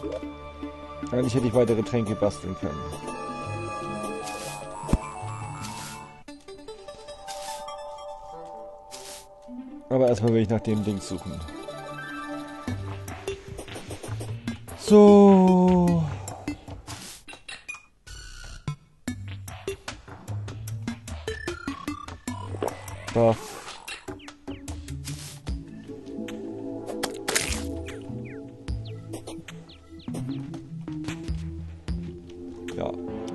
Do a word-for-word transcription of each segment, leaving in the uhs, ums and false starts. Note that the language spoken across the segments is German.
Eigentlich hätte ich weitere Tränke basteln können. Aber erstmal will ich nach dem Ding suchen. So. Buff. Ja.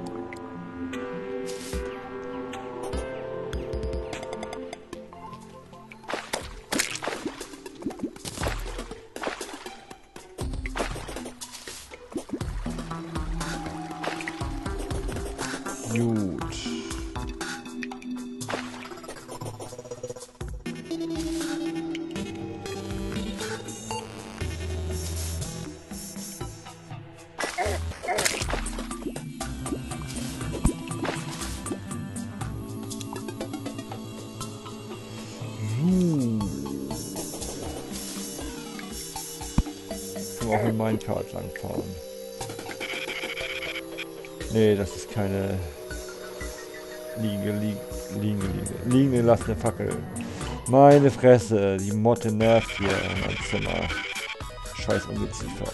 Gut. Auch in Minecart langfahren. Nee, das ist keine liegende, liegende, liegende, liegende gelassene Fackel. Meine Fresse, die Motte nervt hier in meinem Zimmer. Scheiß Ungeziefer.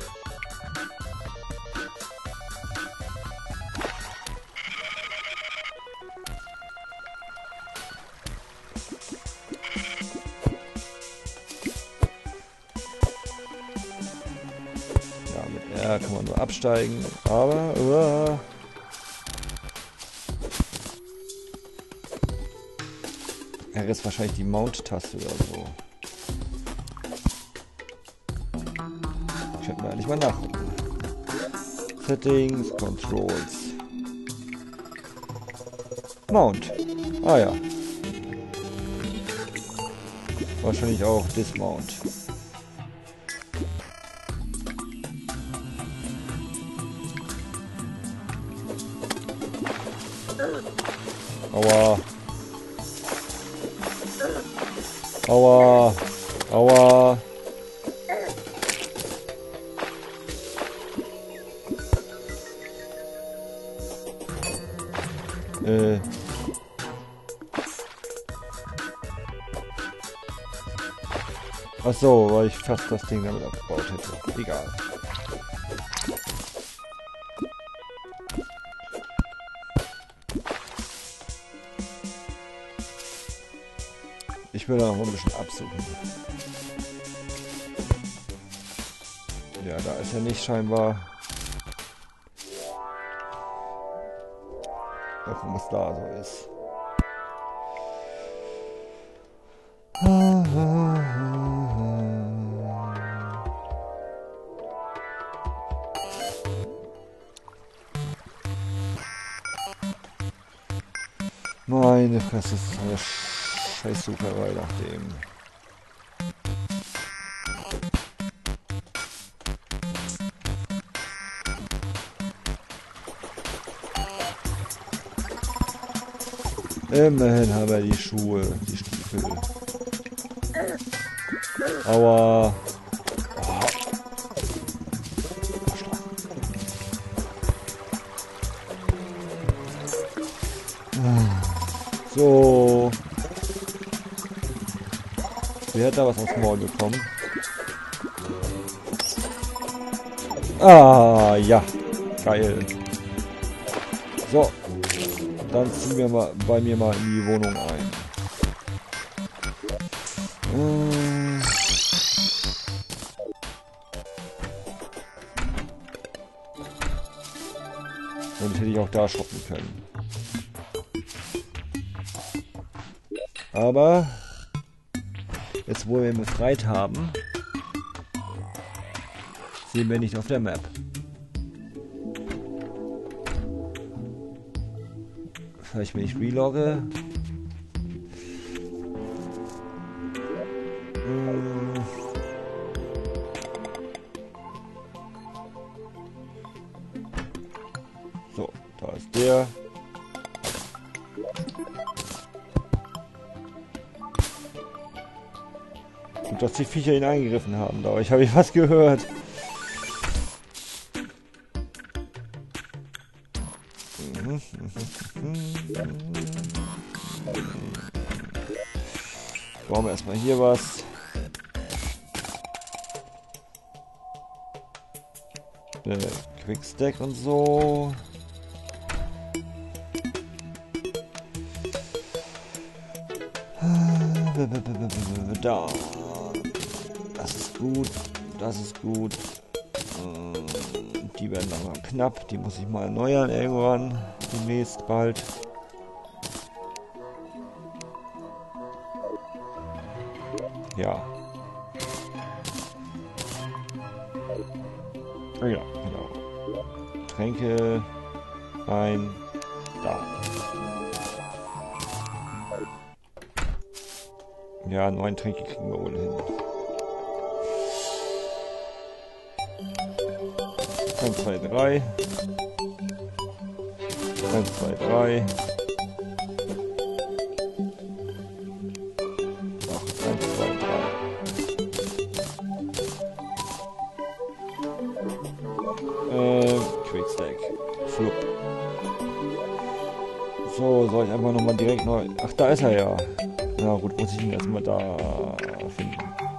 Ja, kann man nur absteigen, aber... Uh, R ist wahrscheinlich die Mount-Taste oder so. Könnten wir eigentlich mal nachgucken. Settings, Controls. Mount. Ah ja. Wahrscheinlich auch Dismount. Aua. Aua. Aua. Äh. Ach so, weil ich fast das Ding damit abgebaut hätte. Egal. Ich will da noch ein bisschen absuchen. Ja, da ist er nicht scheinbar. Gucken, was da so ist. Meine Fresse, das ist eine Scheißsucherei nach dem. Immerhin haben wir die Schuhe, die Stiefel. Aua. So. Wer hat da was aufs Maul bekommen? Ah, ja. Geil. So. Dann ziehen wir mal bei mir mal in die Wohnung ein. Hm. Und hätte ich auch da shoppen können. Aber jetzt, wo wir ihn befreit haben, sehen wir nicht auf der Map. Vielleicht, wenn ich relogge. Hm. So, da ist der. Und dass die Viecher ihn eingegriffen haben, da ich habe ich was gehört. Bauen wir erstmal hier was. Äh, Quickstack und so. Da. Das ist gut. Das ist gut. Die werden aber knapp. Die muss ich mal erneuern irgendwann. Demnächst bald. Ja. Oh ja, genau. Tränke ein. Da. Ja, neun Tränke kriegen wir wohl hin. eins, zwei, drei. eins, zwei, drei. Ach, eins, zwei, drei. Äh, Quickstack. Flup. So, soll ich einfach nochmal direkt neu... Ach, da ist er ja. Na gut, muss ich ihn erstmal da finden.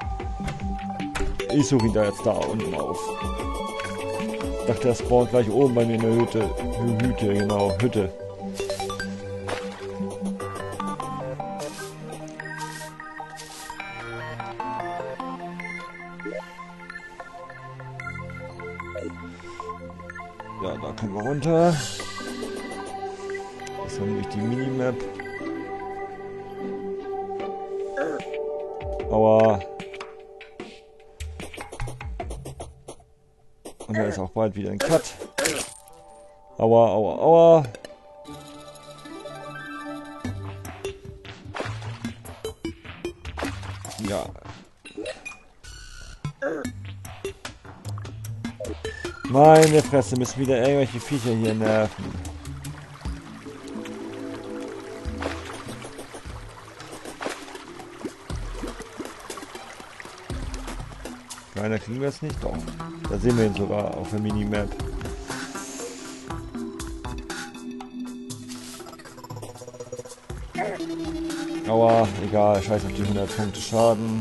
Ich suche ihn da jetzt da unten auf. Ich dachte, er spawnt gleich oben bei mir in der Hütte. Hütte, genau, Hütte. Ja, da können wir runter. Das ist nämlich die Minimap. Aua. Und da ist auch bald wieder ein Cut. Aua, aua, aua. Ja. Meine Fresse, müssen wieder irgendwelche Viecher hier nerven. Kleiner kriegen wir es nicht? Doch. Da sehen wir ihn sogar auf der Minimap. Aua, egal, scheiß auf die hundert Punkte Schaden.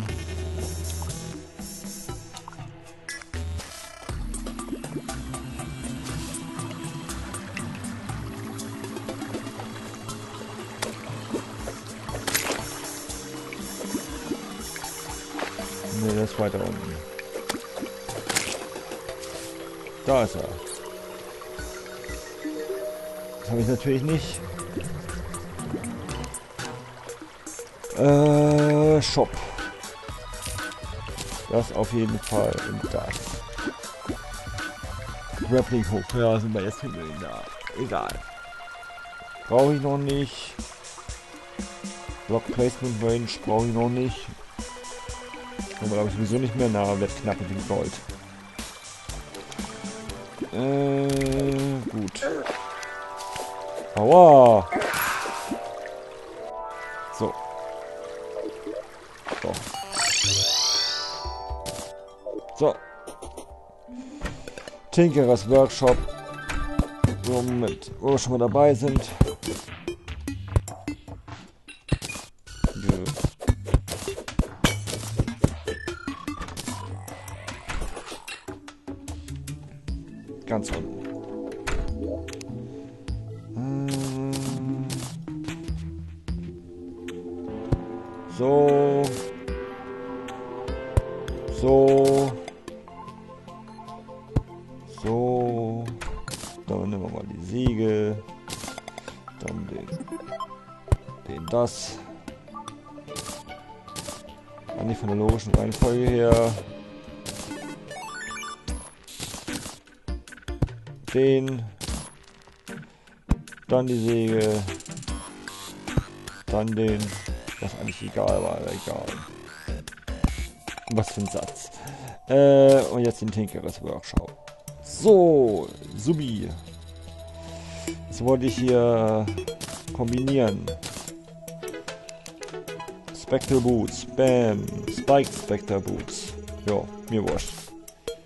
Ne, der ist weiter unten. Da ist er. Das habe ich natürlich nicht. Äh, Shop. Das auf jeden Fall. Und das. Grappling Hook. Ja, sind wir jetzt hinten da. Egal. Brauche ich noch nicht. Block Placement Range brauche ich noch nicht. Aber glaube ich sowieso nicht mehr. Na, wird knapp mit dem Gold. Äh, gut. Aua! So. So. So. Tinkerers Workshop. Womit, wo wir schon mal dabei sind. Ganz unten. Hm. So. So. So. Dann nehmen wir mal die Segel. Dann den. Den das. Eigentlich von der logischen Reihenfolge her. Den, dann die Säge, dann den, was eigentlich egal war, aber egal. Was für ein Satz. Äh, und jetzt den Tinkerers Workshop. So, Subi. Jetzt wollte ich hier kombinieren. Spectre Boots, Bam, Spiked Spectre Boots. Ja, mir wurscht.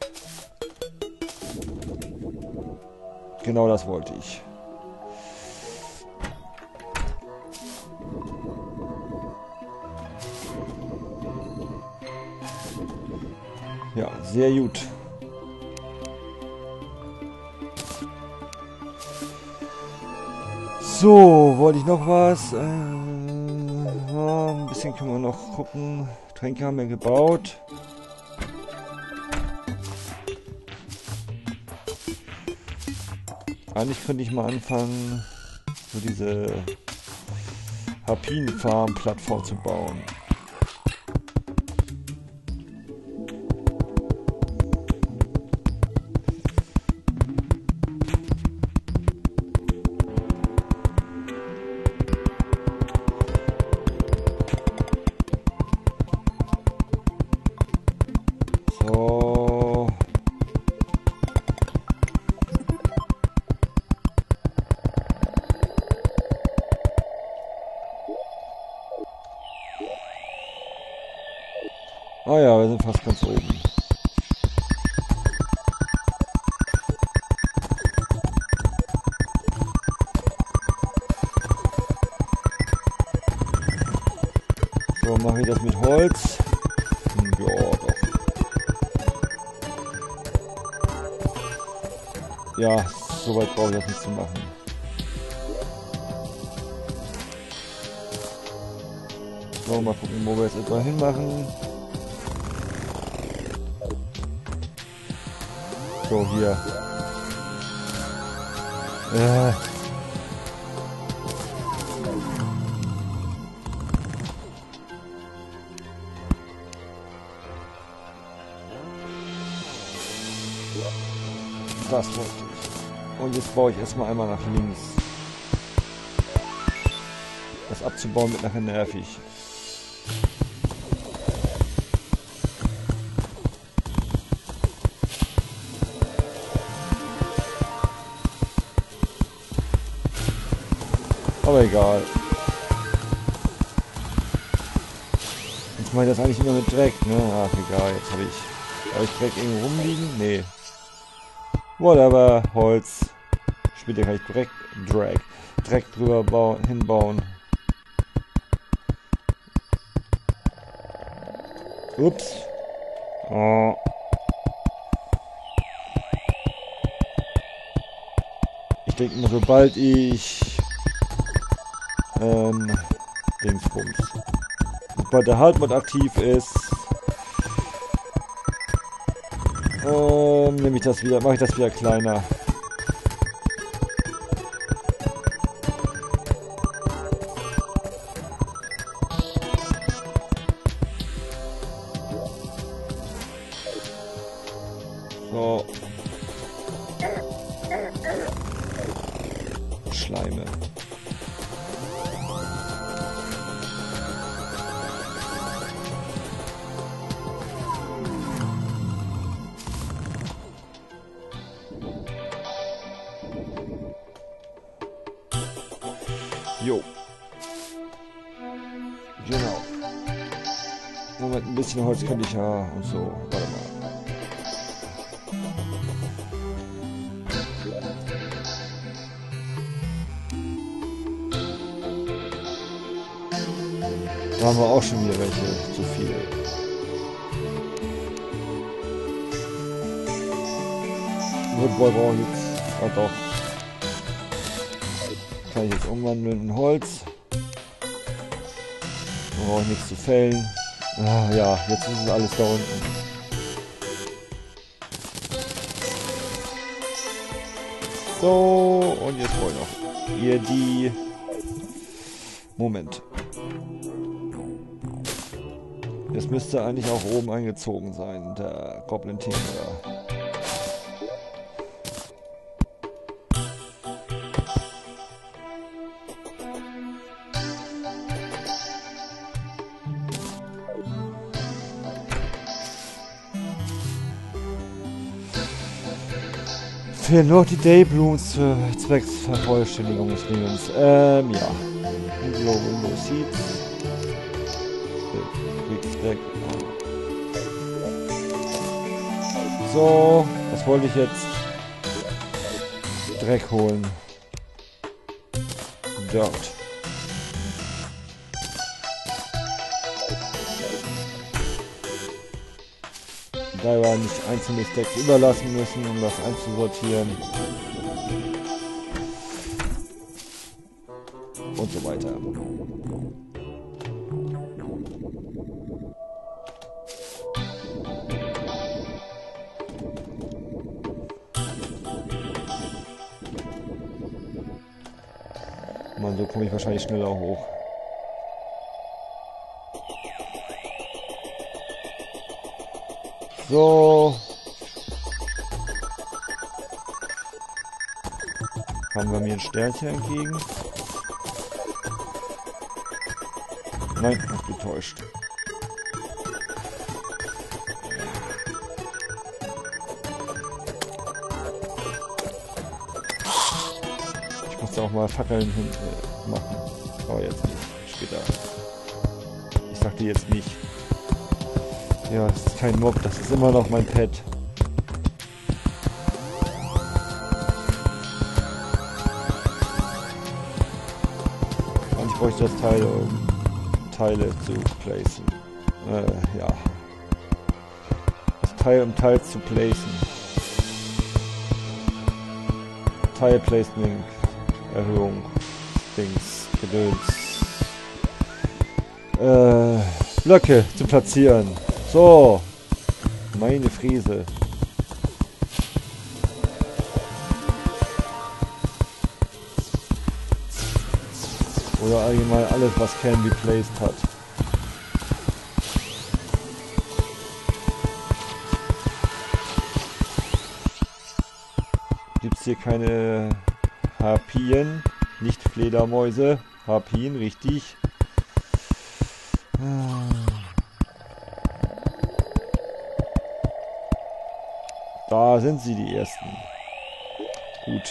Genau das wollte ich. Sehr gut. So, wollte ich noch was? Äh, ja, ein bisschen können wir noch gucken. Tränke haben wir gebaut. Eigentlich könnte ich mal anfangen, so diese Harpien-Farm-Plattform zu bauen. So. Ah ja, wir sind fast ganz oben. So, mache ich das mit Holz. Hm, ja, doch. Ja, so weit brauche ich das nicht zu machen. So, mal gucken, wo wir jetzt etwa hinmachen. So, hier. Äh. Das wollte ich. Und jetzt baue ich erstmal einmal nach links. Das abzubauen wird nachher nervig. Aber egal. Jetzt mache ich das eigentlich immer mit Dreck, ne? Ach egal, jetzt habe ich... Habe ich Dreck irgendwo rumliegen? Nee. Whatever, Holz. Später kann ich Dreck, Dreck, Dreck drüber bauen, hinbauen. Ups. Oh. Ich denke immer, sobald ich ähm, Dingsbums. Sobald der Hard-Mod aktiv ist, ähm, nehme ich das wieder, mache ich das wieder kleiner. So. Schleime. Jo. Genau. Moment, ein bisschen Holz könnte ich ja und so. Warte mal. Da haben wir auch schon wieder welche zu viel. Woodboy brauche ich jetzt. Ah doch. Kann ich jetzt umwandeln in Holz. Da brauche ich nichts zu fällen. Ah ja, jetzt ist es alles da unten. So, und jetzt wollen wir noch hier die... Moment. Das müsste eigentlich auch oben eingezogen sein, der Goblin Tinkerer. Fehlen noch die Dayblooms zur Zwecksvervollständigung des Lebens. Ähm, ja. Window, Window Seeds. Quick Stack. So, was wollte ich jetzt? Dreck holen. Dirt. da wir nicht einzelne Stacks überlassen müssen, um das einzusortieren. Und so weiter. Man, so komme ich wahrscheinlich schneller hoch. So. Haben wir mir ein Sternchen entgegen? Nein, ich bin getäuscht. Ich muss da auch mal Fackeln hin äh, machen. Aber jetzt nicht. Später. Ich sagte jetzt nicht. Ja, das ist kein Mob, das ist immer noch mein Pet. Und ich bräuchte das Teil, um Teile zu placen. Äh, ja. Das Teil, um Teil zu placen. Teil-Placement, Erhöhung, Dings, Gedöns. Äh, Blöcke zu platzieren. So. Meine Friese. Oder allgemein alles, was Can be placed hat. Gibt's hier keine Harpien, nicht Fledermäuse. Harpien, richtig. Da sind sie, die ersten. Gut.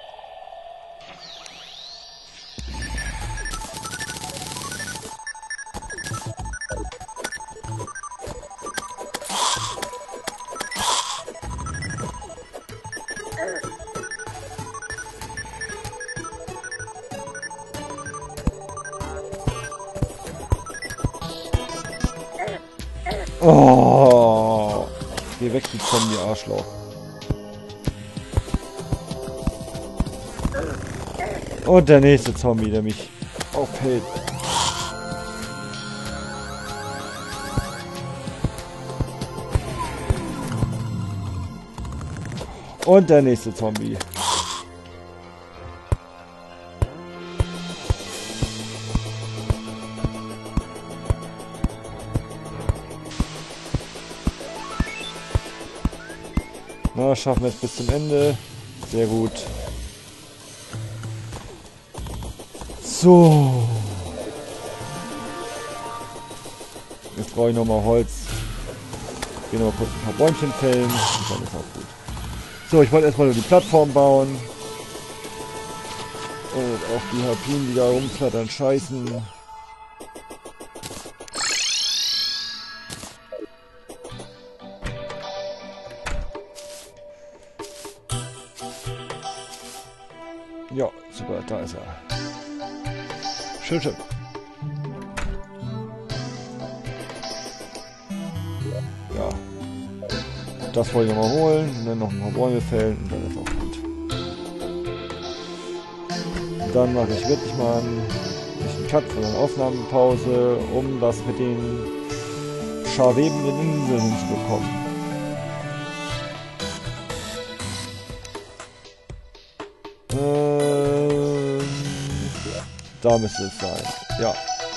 Oh, geh weg, du Zombie-Arschloch. Und der nächste Zombie, der mich aufhält. Und der nächste Zombie. Na, schaffen wir es bis zum Ende. Sehr gut. So. Jetzt brauche ich nochmal Holz. Gehen noch kurz ein paar Bäumchen fällen. Und dann ist auch gut. So, ich wollte erstmal nur die Plattform bauen. Und auch die Harpien, die da rumflattern, scheißen. Ja, super, da ist er. Schön, schön. Ja. Das wollte ich noch mal holen. Und dann noch ein paar Bäume fällen und dann ist auch gut. Und dann mache ich wirklich mal einen Cut für eine Aufnahmepause, um das mit den scharwebenden Inseln hinzubekommen. Da müsste es sein. Ja.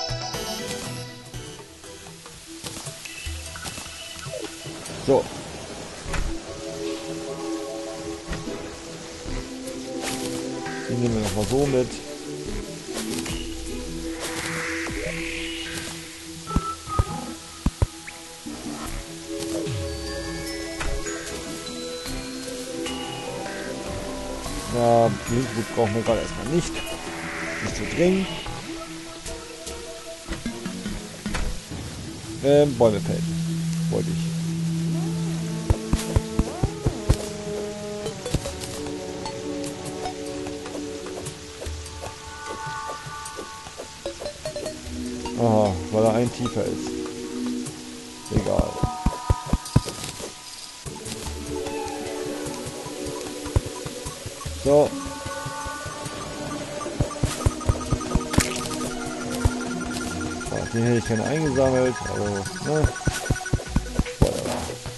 So. Die nehmen wir nochmal so mit. Ja, Blindwut brauchen wir gerade erstmal nicht. Nicht so dringend. Ähm, Bäume fällen. Wollte ich. Aha, weil er ein tiefer ist. Egal. So. Den hätte ich gerne eingesammelt, aber ne. Whatever.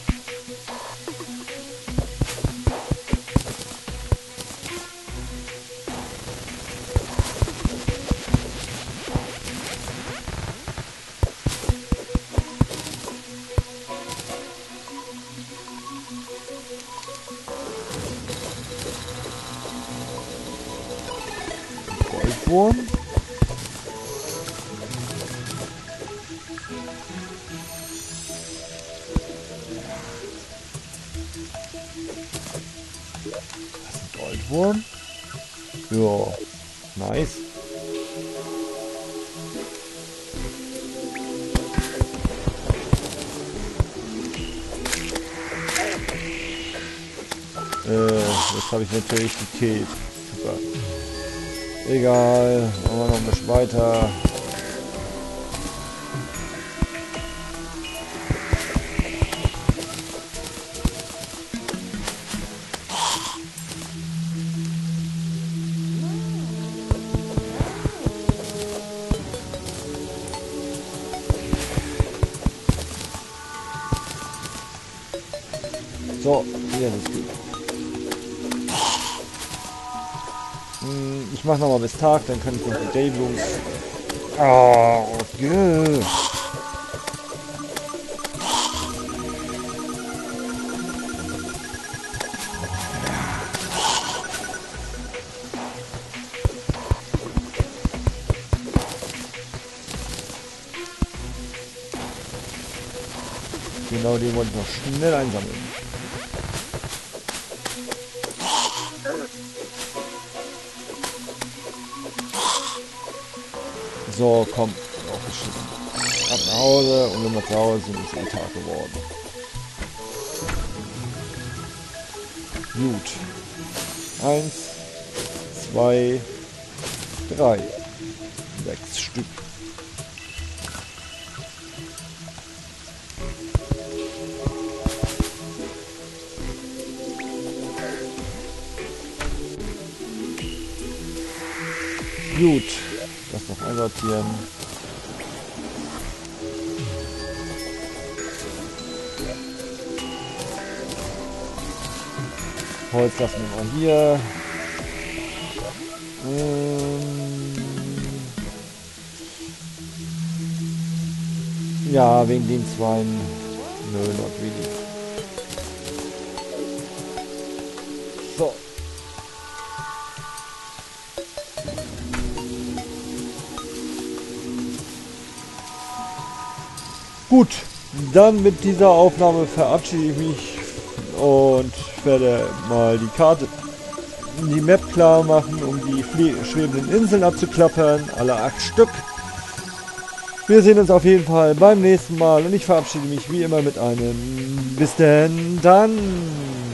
Goldwurm. Goldwurm. Ja, nice. Äh, jetzt habe ich natürlich gekillt. Super. Egal, machen wir noch ein bisschen weiter. So, hier ist gut. Ich mache nochmal bis Tag, dann kann ich noch die Dayblooms. Oh, yeah. Genau, den wollte ich noch schnell einsammeln. So, komm, aufgeschissen. Ab nach Hause und wenn wir zu Hause sind, ist eh Tag geworden. Gut. Eins, zwei, drei. Sechs Stück. Gut. Das noch einsortieren. Holz lassen wir mal hier. Ähm ja, wegen den zwei. Nö, not really. So. Gut, dann mit dieser Aufnahme verabschiede ich mich und werde mal die Karte, die Map klar machen, um die schwebenden Inseln abzuklappern, alle acht Stück. Wir sehen uns auf jeden Fall beim nächsten Mal und ich verabschiede mich wie immer mit einem bis denn dann.